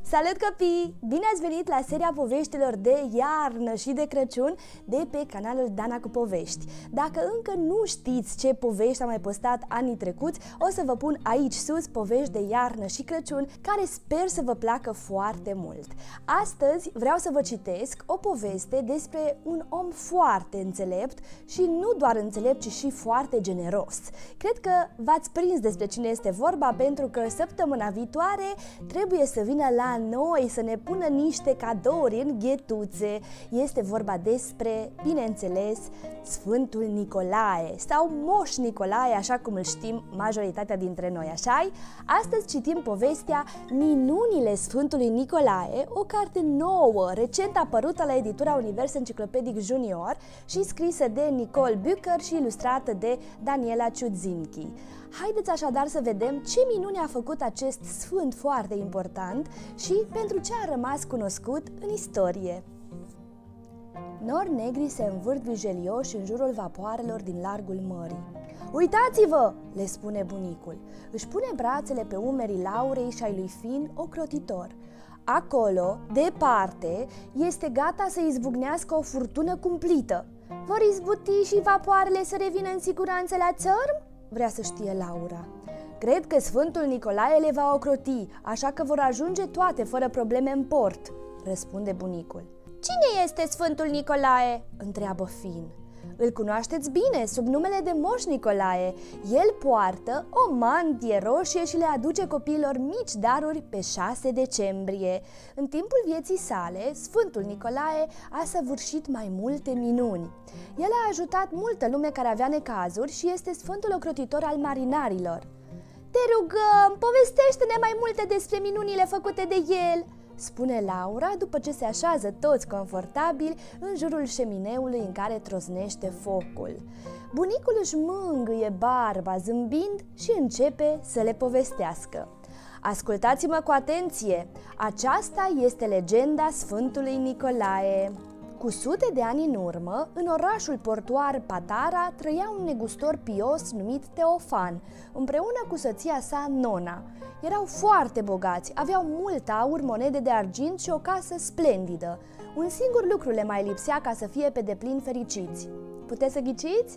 Salut copii! Bine ați venit la seria poveștilor de iarnă și de Crăciun de pe canalul Dana cu Povești. Dacă încă nu știți ce povești am mai postat anii trecuți, o să vă pun aici sus povești de iarnă și Crăciun care sper să vă placă foarte mult. Astăzi vreau să vă citesc o poveste despre un om foarte înțelept și nu doar înțelept, ci și foarte generos. Cred că v-ați prins despre cine este vorba, pentru că săptămâna viitoare trebuie să vină la noi să ne pună niște cadouri în ghetuțe. Este vorba despre, bineînțeles, Sfântul Nicolae sau Moș Nicolae, așa cum îl știm majoritatea dintre noi, așa-i? Astăzi citim povestea Minunile Sfântului Nicolae, o carte nouă, recent apărută la editura Univers Enciclopedic Junior și scrisă de Nicole Bücker și ilustrată de Daniela Ciudzinski. Haideți așadar să vedem ce minune a făcut acest sfânt foarte important și pentru ce a rămas cunoscut în istorie. Nori negri se învârt vijelioși în jurul vapoarelor din largul mării. Uitați-vă, le spune bunicul. Își pune brațele pe umerii Laurei și ai lui Fin, ocrotitor. Acolo, departe, este gata să izbucnească o furtună cumplită. Vor izbuti și vapoarele să revină în siguranță la țărm? Vrea să știe Laura. Cred că Sfântul Nicolae le va ocroti, așa că vor ajunge toate fără probleme în port, răspunde bunicul. Cine este Sfântul Nicolae? Întreabă Fin. Îl cunoașteți bine, sub numele de Moș Nicolae. El poartă o mantie roșie și le aduce copiilor mici daruri pe 6 decembrie. În timpul vieții sale, Sfântul Nicolae a săvârșit mai multe minuni. El a ajutat multă lume care avea necazuri și este Sfântul ocrotitor al marinarilor. Te rugăm, povestește-ne mai multe despre minunile făcute de el, spune Laura după ce se așează toți confortabili în jurul șemineului în care trosnește focul. Bunicul își mângâie barba zâmbind și începe să le povestească. Ascultați-mă cu atenție! Aceasta este legenda Sfântului Nicolae. Cu sute de ani în urmă, în orașul portuar Patara trăia un negustor pios numit Teofan, împreună cu soția sa Nona. Erau foarte bogați, aveau mult aur, monede de argint și o casă splendidă. Un singur lucru le mai lipsea ca să fie pe deplin fericiți. Puteți să ghiciți?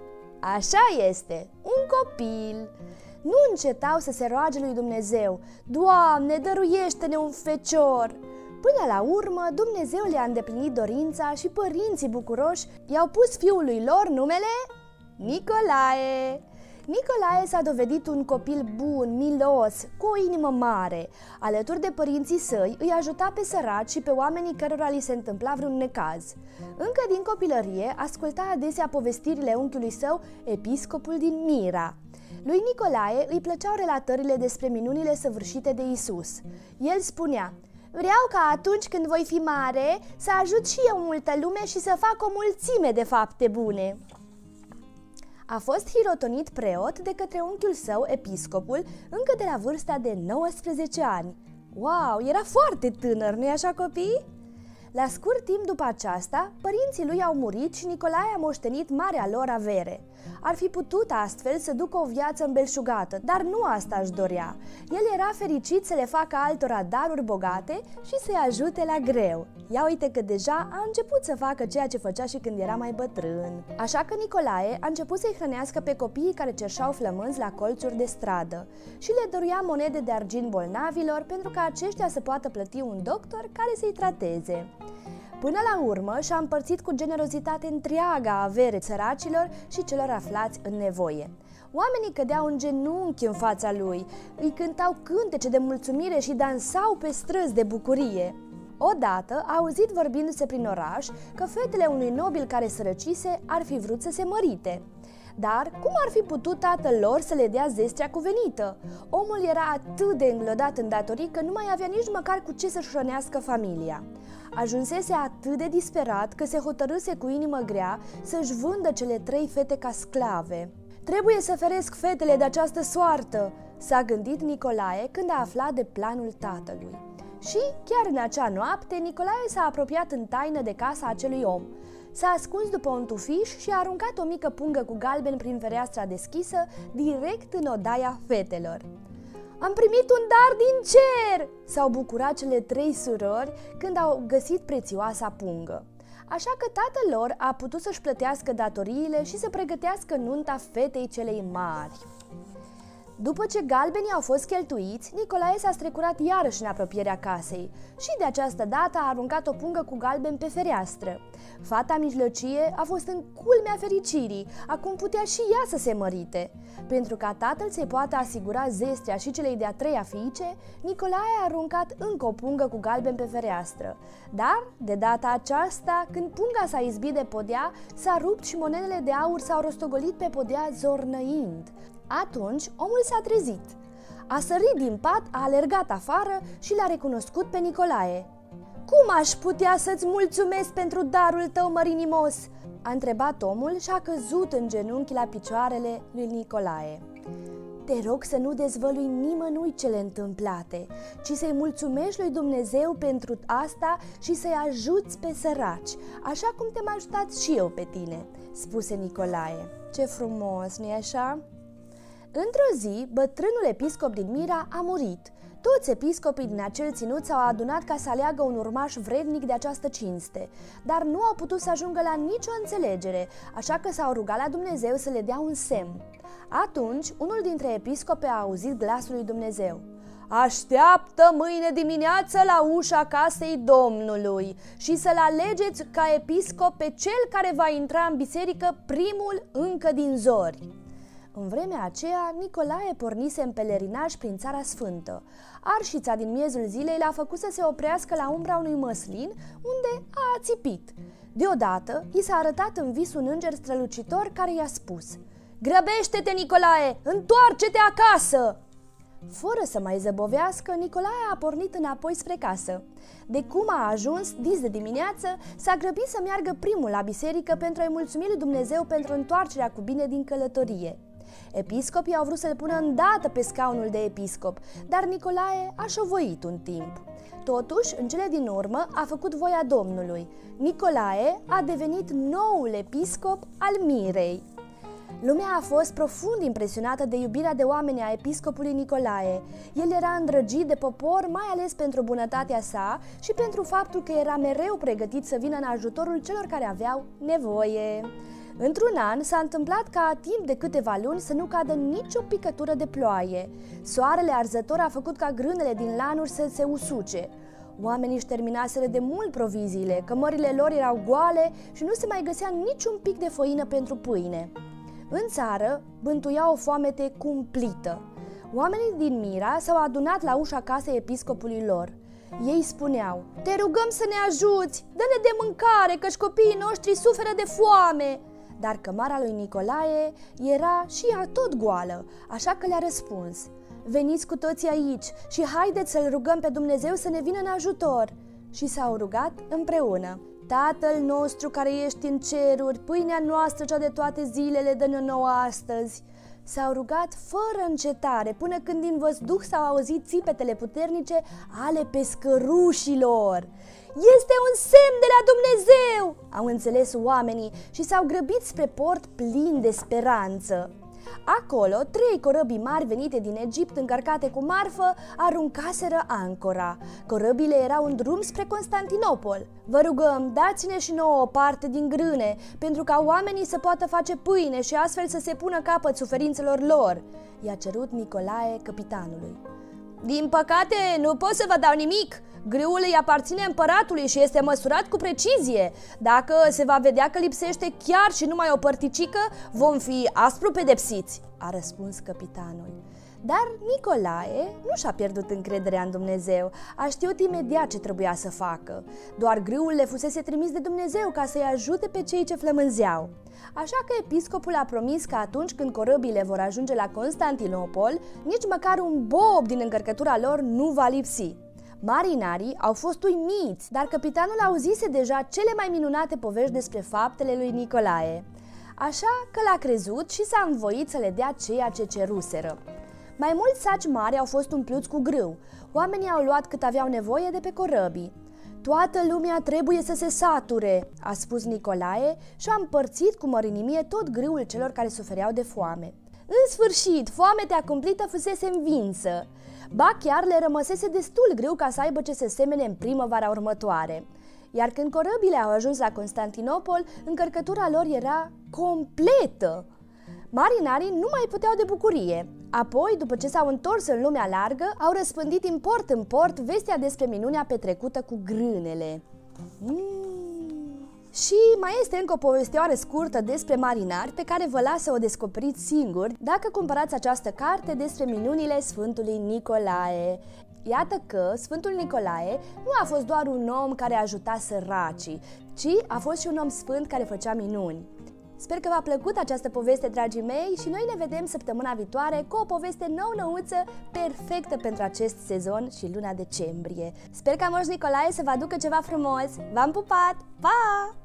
Așa este, un copil! Nu încetau să se roage lui Dumnezeu: Doamne, dăruiește-ne un fecior! Până la urmă, Dumnezeu le-a îndeplinit dorința și părinții bucuroși i-au pus fiului lor numele Nicolae. Nicolae s-a dovedit un copil bun, milos, cu o inimă mare. Alături de părinții săi, îi ajuta pe săraci și pe oamenii cărora li se întâmpla vreun necaz. Încă din copilărie, asculta adesea povestirile unchiului său, episcopul din Mira. Lui Nicolae îi plăceau relatările despre minunile săvârșite de Isus. El spunea: vreau ca atunci când voi fi mare să ajut și eu multă lume și să fac o mulțime de fapte bune. A fost hirotonit preot de către unchiul său, episcopul, încă de la vârsta de 19 ani. Wow, era foarte tânăr, nu-i așa, copii? La scurt timp după aceasta, părinții lui au murit și Nicolae a moștenit marea lor avere. Ar fi putut astfel să ducă o viață îmbelșugată, dar nu asta își dorea. El era fericit să le facă altora daruri bogate și să-i ajute la greu. Ia uite că deja a început să facă ceea ce făcea și când era mai bătrân. Așa că Nicolae a început să-i hrănească pe copiii care cerșau flămânzi la colțuri de stradă și le dăruia monede de argint bolnavilor pentru ca aceștia să poată plăti un doctor care să-i trateze. Până la urmă și-a împărțit cu generozitate întreaga avere săracilor și celor aflați în nevoie. Oamenii cădeau în genunchi în fața lui, îi cântau cântece de mulțumire și dansau pe străzi de bucurie. Odată a auzit vorbindu-se prin oraș că fetele unui nobil care sărăcise ar fi vrut să se mărite. Dar cum ar fi putut tatăl lor să le dea zestrea cuvenită? Omul era atât de înglodat în datorii că nu mai avea nici măcar cu ce să-și hrănească familia. Ajunsese atât de disperat că se hotărâse cu inimă grea să-și vândă cele 3 fete ca sclave. Trebuie să feresc fetele de această soartă, s-a gândit Nicolae când a aflat de planul tatălui. Și, chiar în acea noapte, Nicolae s-a apropiat în taină de casa acelui om. S-a ascuns după un tufiș și a aruncat o mică pungă cu galben prin fereastra deschisă, direct în odaia fetelor. Am primit un dar din cer!" S-au bucurat cele 3 surori când au găsit prețioasa pungă. Așa că tatăl lor a putut să-și plătească datoriile și să pregătească nunta fetei celei mari. După ce galbenii au fost cheltuiți, Nicolae s-a strecurat iarăși în apropierea casei și de această dată a aruncat o pungă cu galben pe fereastră. Fata mijlocie a fost în culmea fericirii, acum putea și ea să se mărite. Pentru ca tatăl să-i poată asigura zestrea și celei de-a 3-a fiice, Nicolae a aruncat încă o pungă cu galben pe fereastră. Dar, de data aceasta, când punga s-a izbit de podea, s-a rupt și monedele de aur s-au rostogolit pe podea zornăind. Atunci omul s-a trezit. A sărit din pat, a alergat afară și l-a recunoscut pe Nicolae. "Cum aș putea să-ți mulțumesc pentru darul tău mărinimos?" a întrebat omul și a căzut în genunchi la picioarele lui Nicolae. "Te rog să nu dezvălui nimănui cele întâmplate, ci să-i mulțumești lui Dumnezeu pentru asta și să-i ajuți pe săraci, așa cum te-am ajutat și eu pe tine," spuse Nicolae. "Ce frumos, nu-i așa?" Într-o zi, bătrânul episcop din Mira a murit. Toți episcopii din acel ținut s-au adunat ca să aleagă un urmaș vrednic de această cinste, dar nu au putut să ajungă la nicio înțelegere, așa că s-au rugat la Dumnezeu să le dea un semn. Atunci, unul dintre episcopi a auzit glasul lui Dumnezeu. "Așteaptă mâine dimineață la ușa casei Domnului și să-l alegeți ca episcop pe cel care va intra în biserică primul încă din zori." În vremea aceea, Nicolae pornise în pelerinaj prin Țara Sfântă. Arșița din miezul zilei l-a făcut să se oprească la umbra unui măslin, unde a ațipit. Deodată, i s-a arătat în vis un înger strălucitor care i-a spus: "Grăbește-te, Nicolae! Întoarce-te acasă!" Fără să mai zăbovească, Nicolae a pornit înapoi spre casă. De cum a ajuns, dis de dimineață, s-a grăbit să meargă primul la biserică pentru a-i mulțumi lui Dumnezeu pentru întoarcerea cu bine din călătorie. Episcopii au vrut să-l pună îndată pe scaunul de episcop, dar Nicolae a șovăit un timp. Totuși, în cele din urmă, a făcut voia Domnului. Nicolae a devenit noul episcop al Mirei. Lumea a fost profund impresionată de iubirea de oameni a episcopului Nicolae. El era îndrăgit de popor, mai ales pentru bunătatea sa și pentru faptul că era mereu pregătit să vină în ajutorul celor care aveau nevoie. Într-un an s-a întâmplat ca timp de câteva luni să nu cadă nicio picătură de ploaie. Soarele arzător a făcut ca grânele din lanuri să se usuce. Oamenii își terminaseră de mult proviziile, cămările lor erau goale și nu se mai găsea niciun pic de făină pentru pâine. În țară bântuia o foamete cumplită. Oamenii din Mira s-au adunat la ușa casei episcopului lor. Ei spuneau: "Te rugăm să ne ajuți, dă-ne de mâncare, căci copiii noștri suferă de foame." Dar cămara lui Nicolae era și ea tot goală, așa că le-a răspuns: "Veniți cu toții aici și haideți să-L rugăm pe Dumnezeu să ne vină în ajutor." Și s-au rugat împreună: "Tatăl nostru care ești în ceruri, pâinea noastră cea de toate zilele dă-ne nouă astăzi." S-au rugat fără încetare, până când din văzduh s-au auzit țipetele puternice ale pescărușilor. "Este un semn de la Dumnezeu!" au înțeles oamenii și s-au grăbit spre port plini de speranță. Acolo, 3 corăbii mari venite din Egipt, încărcate cu marfă, aruncaseră ancora. Corăbile erau în drum spre Constantinopol. "Vă rugăm, dați-ne și nouă o parte din grâne, pentru ca oamenii să poată face pâine și astfel să se pună capăt suferințelor lor," i-a cerut Nicolae căpitanului. "Din păcate, nu pot să vă dau nimic. Grâul îi aparține împăratului și este măsurat cu precizie. Dacă se va vedea că lipsește chiar și numai o părticică, vom fi aspru pedepsiți," a răspuns căpitanul. Dar Nicolae nu și-a pierdut încrederea în Dumnezeu. A știut imediat ce trebuia să facă. Doar grâul le fusese trimis de Dumnezeu ca să-i ajute pe cei ce flămânzeau. Așa că episcopul a promis că atunci când corăbile vor ajunge la Constantinopol, nici măcar un bob din încărcătura lor nu va lipsi. Marinarii au fost uimiți, dar căpitanul auzise deja cele mai minunate povești despre faptele lui Nicolae. Așa că l-a crezut și s-a învoit să le dea ceea ce ceruseră. Mai mulți saci mari au fost umpluți cu grâu. Oamenii au luat cât aveau nevoie de pe corăbii. "Toată lumea trebuie să se sature," a spus Nicolae și a împărțit cu mărinimie tot grâul celor care sufereau de foame. În sfârșit, foametea cumplită fusese învinsă. Ba chiar le rămăsese destul greu ca să aibă ce se semene în primăvara următoare. Iar când corăbile au ajuns la Constantinopol, încărcătura lor era completă. Marinarii nu mai puteau de bucurie. Apoi, după ce s-au întors în lumea largă, au răspândit din port în port vestea despre minunea petrecută cu grânele. Și mai este încă o povestioară scurtă despre marinari pe care vă las să o descoperiți singuri dacă cumpărați această carte despre minunile Sfântului Nicolae. Iată că Sfântul Nicolae nu a fost doar un om care ajuta săracii, ci a fost și un om sfânt care făcea minuni. Sper că v-a plăcut această poveste, dragii mei, și noi ne vedem săptămâna viitoare cu o poveste nou-nouță, perfectă pentru acest sezon și luna decembrie. Sper ca Moș Nicolae să vă aducă ceva frumos. V-am pupat! Pa!